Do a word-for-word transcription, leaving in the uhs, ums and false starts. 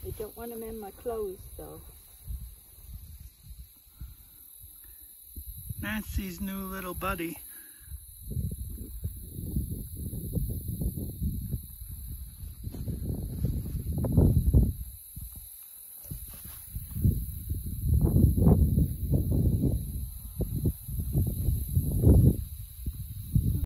I don't want them in my clothes though. Nancy's new little buddy.